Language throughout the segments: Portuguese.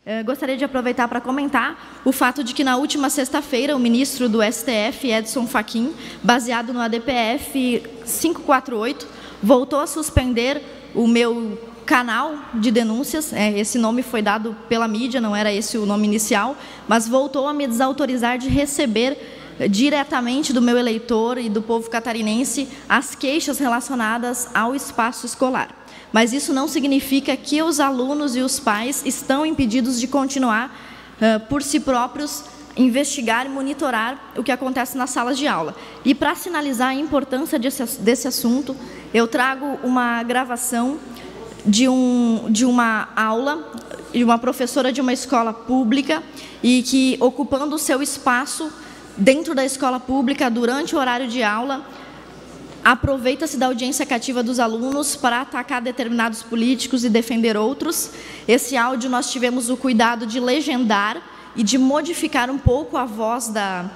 Gostaria de aproveitar para comentar o fato de que na última sexta-feira o ministro do STF, Edson Fachin, baseado no ADPF 548, voltou a suspender o meu canal de denúncias. Esse nome foi dado pela mídia, não era esse o nome inicial, mas voltou a me desautorizar de receber diretamente do meu eleitor e do povo catarinense as queixas relacionadas ao espaço escolar. Mas isso não significa que os alunos e os pais estão impedidos de continuar, por si próprios, investigar e monitorar o que acontece nas salas de aula. E para sinalizar a importância desse assunto, eu trago uma gravação de uma aula de uma professora de uma escola pública e que, ocupando o seu espaço dentro da escola pública durante o horário de aula, aproveita-se da audiência cativa dos alunos para atacar determinados políticos e defender outros. Esse áudio nós tivemos o cuidado de legendar e de modificar um pouco a voz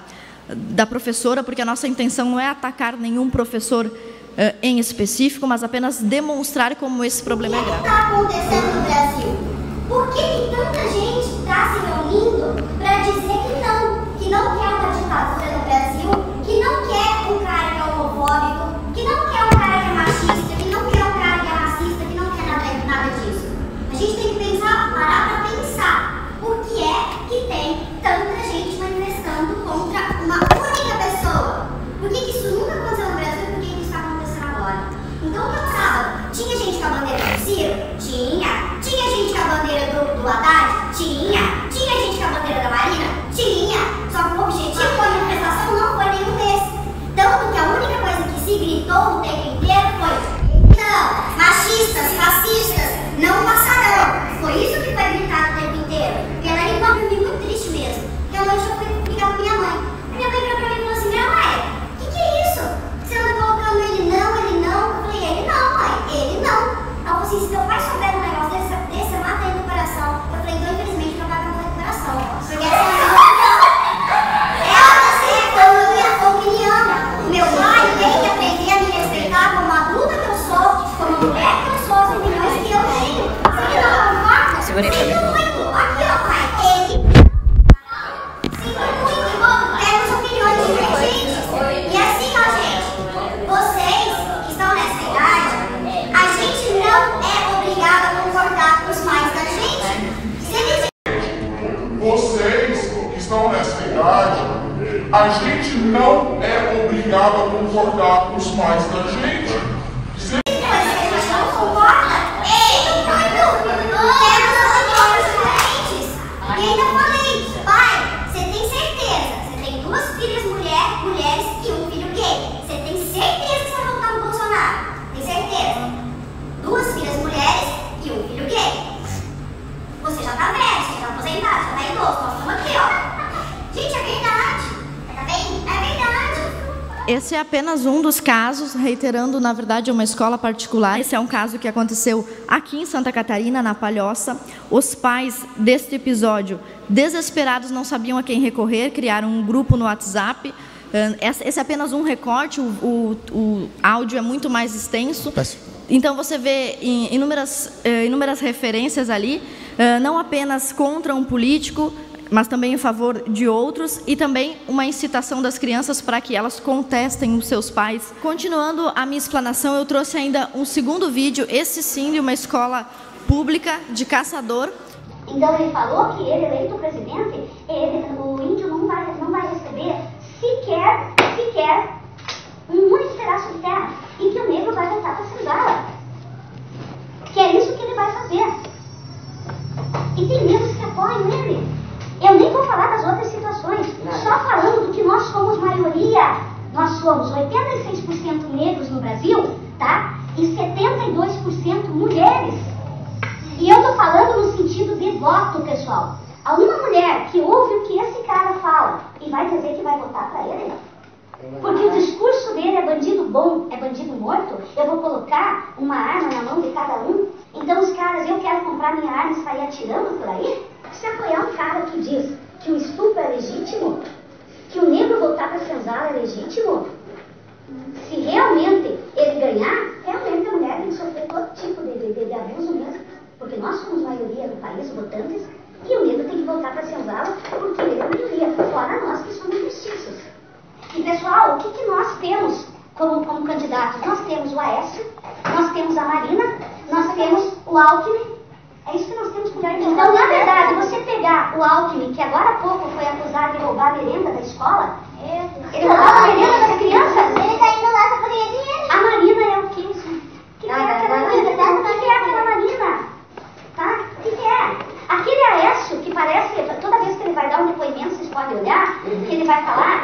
da professora, porque a nossa intenção não é atacar nenhum professor em específico, mas apenas demonstrar como esse problema é grave. O que está acontecendo no Brasil? Por que tanta gente está se reunindo para dizer que não quer uma ditadura no Brasil, que não quer um cara que é homofóbico, que não quer um cara que é machista, que não quer um cara que é racista, que não quer nada disso? A gente tem que pensar, parar para pensar por que é que tem tanta gente manifestando contra uma única pessoa. Por que isso nunca aconteceu no Brasil e por que isso está acontecendo agora? Então, no sábado, tinha gente com a bandeira do Ciro? Tinha. Tinha gente com a bandeira do Haddad? Tinha. Tinha gente com a bandeira da Marina? Tinha. Só que o objetivo da manifestação não foi nenhum desses. Tanto que a única coisa que se gritou o tempo inteiro foi: não, machistas, racistas, não passarão. Foi isso que foi gritado o tempo inteiro. E ela ainda me muito triste mesmo. Porque à noite eu fui ligar com minha mãe. A minha mãe virou pra mim e falou assim: minha mãe, o que é isso? Você anda colocando ele não, ele não? Eu falei: ele não, mãe, ele não. Ela falou assim: se teu pai souber um negócio desse, eu mato ele no coração. Eu falei: então infelizmente meu pai vai morrer no coração. Porque essa é a minha opinião. Meu pai tem que aprender a me respeitar como adulta que eu sou, como mulher que eu sou, as opiniões que eu tenho. Você não concorda? Sinto muito. Aqui, ó, pai, ele. Sinto muito, irmão. Pega as opiniões divergentes. E assim, ó, gente, vocês que estão nessa idade, a gente não é obrigado a concordar com os pais da gente. Se eles... Vocês que estão nessa idade, a gente não é obrigado a concordar com os pais da gente. Se a gente não concorda, temos opiniões diferentes. E ainda falei: pai, você tem certeza? Você tem duas filhas mulheres e um filho gay. Você tem certeza que você vai votar no Bolsonaro? Tem certeza? Duas filhas mulheres e um filho gay. Você já tá velho, você já tá aposentado, já tá idoso. Nós estamos aqui, ó. Gente, é verdade. Tá bem? É verdade. Esse é apenas um dos casos, reiterando, na verdade, é uma escola particular. Esse é um caso que aconteceu aqui em Santa Catarina, na Palhoça. Os pais deste episódio, desesperados, não sabiam a quem recorrer, criaram um grupo no WhatsApp. Esse é apenas um recorte, o áudio é muito mais extenso. Então, você vê inúmeras referências ali, não apenas contra um político, mas também em favor de outros, e também uma incitação das crianças para que elas contestem os seus pais. Continuando a minha explanação, eu trouxe ainda um segundo vídeo, esse sim, de uma escola pública de Caçador. Então ele falou que ele, eleito presidente, o índio não vai receber sequer um único pedaço de terra, e que o negro vai voltar para a senzala. Que é isso que ele vai fazer. E tem negros que apoiam ele. Eu nem vou falar das outras situações, só falando do que nós somos maioria. Nós somos 86% negros no Brasil, tá? E 72% mulheres. E eu estou falando no sentido de voto, pessoal. Alguma mulher que ouve o que esse cara fala e vai dizer que vai votar para ele? Porque o discurso dele é bandido bom, é bandido morto, eu vou colocar uma arma na mão de cada um. Então os caras, eu quero comprar minha arma e sair atirando por aí? Se apoiar um cara que diz que o estupro é legítimo, que o negro voltar para a senzala é legítimo, se realmente ele ganhar, realmente a mulher tem que sofrer todo tipo de abuso mesmo, porque nós somos maioria no país, votantes, e o candidatos. Nós temos o Aécio, nós temos a Marina, nós temos o Alckmin. É isso que nós temos por aí. Então, na verdade, você pegar o Alckmin, que agora há pouco foi acusado de roubar a merenda da escola, ele roubava a merenda das crianças. Ele tá indo lá pra ganhar dinheiro. A Marina é o quê? O que é aquela Marina? O que é aquela Marina? Tá? O que é? Aquele Aécio, que parece, toda vez que ele vai dar um depoimento, vocês podem olhar, que ele vai falar,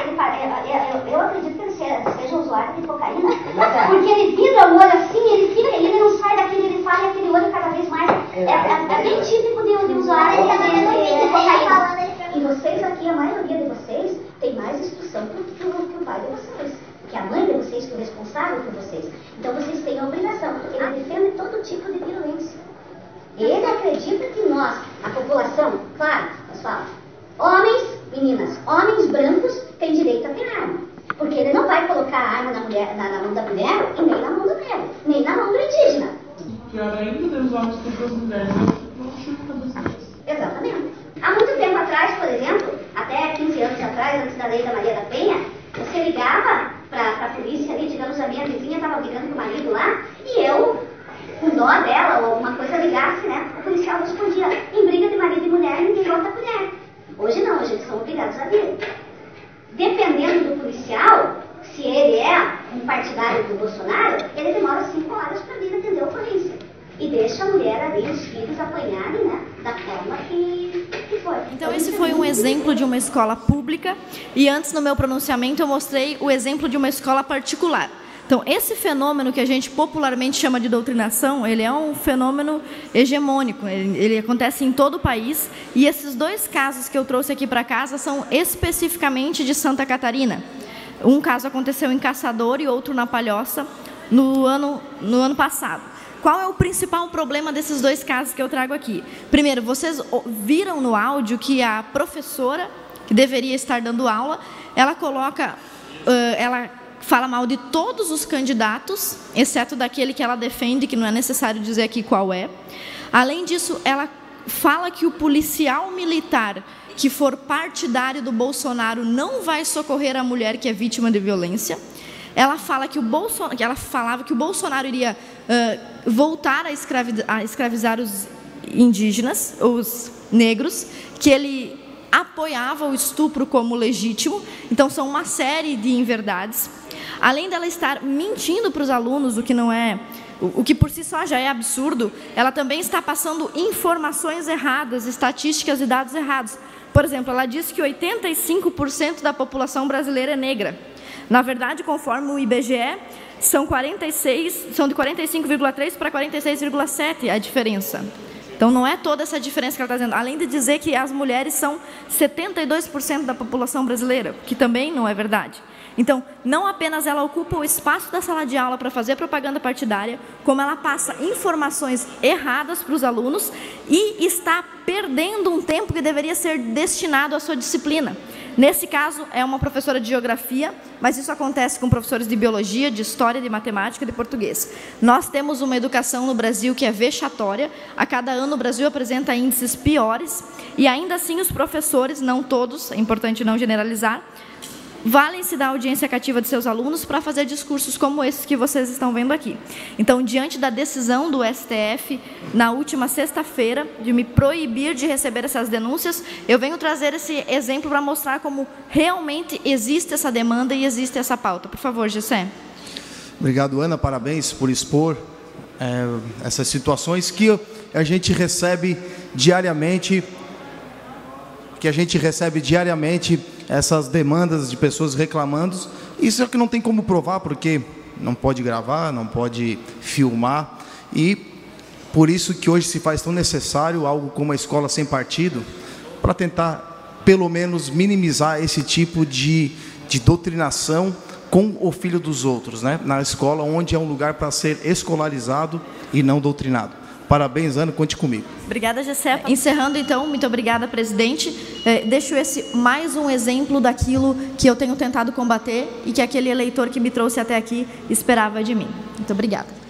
eu acredito que ele seja usuário de cocaína, porque ele vira o olho assim, ele não sai daquele, ele fala aquele olho cada vez mais. É bem típico de usuário de cocaína. E vocês aqui, a maioria de vocês, tem mais instrução que o pai de vocês, que a mãe de vocês, que é o responsável por vocês. Então vocês têm a obrigação, porque ele defende todo tipo de violência. Ele acredita que nós, a população, claro, pessoal, homens, meninas, homens brancos têm direito a ter arma. Porque ele não vai colocar a arma na mão da mulher e nem na mão do negro, nem na mão do indígena. Pior ainda, os homens contra as mulheres não chutam das mulheres. Exatamente. Há muito tempo atrás, por exemplo, até 15 anos atrás, antes da lei da Maria da Penha, você ligava para a polícia ali, digamos, a minha vizinha estava brigando com o marido lá, e eu, com dó dela ou alguma coisa, ligasse, né? O policial respondia, em briga de marido e mulher, ninguém bota mulher. Hoje não, hoje eles são obrigados a vir. Dependendo do policial, se ele é um partidário do Bolsonaro, ele demora 5 horas para vir atender a polícia. E deixa a mulher ali, os filhos apanharem, né? Da forma que foi. Então esse foi um exemplo de uma escola pública, e antes no meu pronunciamento eu mostrei o exemplo de uma escola particular. Então, esse fenômeno que a gente popularmente chama de doutrinação, ele é um fenômeno hegemônico, ele acontece em todo o país, e esses 2 casos que eu trouxe aqui para casa são especificamente de Santa Catarina. Um caso aconteceu em Caçador e outro na Palhoça, no ano passado. Qual é o principal problema desses 2 casos que eu trago aqui? Primeiro, vocês viram no áudio que a professora, que deveria estar dando aula, ela fala mal de todos os candidatos, exceto daquele que ela defende, que não é necessário dizer aqui qual é. Além disso, ela fala que o policial militar que for partidário do Bolsonaro não vai socorrer a mulher que é vítima de violência. Ela fala que ela falava que o Bolsonaro iria voltar a escravizar os indígenas, os negros, que ele apoiava o estupro como legítimo. Então, são uma série de inverdades. Além dela estar mentindo para os alunos, o que por si só já é absurdo, ela também está passando informações erradas, estatísticas e dados errados. Por exemplo, ela disse que 85% da população brasileira é negra. Na verdade, conforme o IBGE, são de 45,3% para 46,7% a diferença. Então, não é toda essa diferença que ela está dizendo. Além de dizer que as mulheres são 72% da população brasileira, que também não é verdade. Então, não apenas ela ocupa o espaço da sala de aula para fazer propaganda partidária, como ela passa informações erradas para os alunos e está perdendo um tempo que deveria ser destinado à sua disciplina. Nesse caso, é uma professora de geografia, mas isso acontece com professores de biologia, de história, de matemática e de português. Nós temos uma educação no Brasil que é vexatória. A cada ano o Brasil apresenta índices piores e ainda assim os professores, não todos, é importante não generalizar, valem-se da audiência cativa de seus alunos para fazer discursos como esses que vocês estão vendo aqui. Então, diante da decisão do STF, na última sexta-feira, de me proibir de receber essas denúncias, eu venho trazer esse exemplo para mostrar como realmente existe essa demanda e existe essa pauta. Por favor, Gessé. Obrigado, Ana. Parabéns por expor essas situações que a gente recebe diariamente, essas demandas de pessoas reclamando. Isso é que não tem como provar, porque não pode gravar, não pode filmar, e por isso que hoje se faz tão necessário algo como a escola sem partido, para tentar, pelo menos, minimizar esse tipo de doutrinação com o filho dos outros, né? Na escola, onde é um lugar para ser escolarizado e não doutrinado. Parabéns, Ana, conte comigo. Obrigada, Gessé. Encerrando, então, muito obrigada, presidente. Deixo esse mais um exemplo daquilo que eu tenho tentado combater e que aquele eleitor que me trouxe até aqui esperava de mim. Muito obrigada.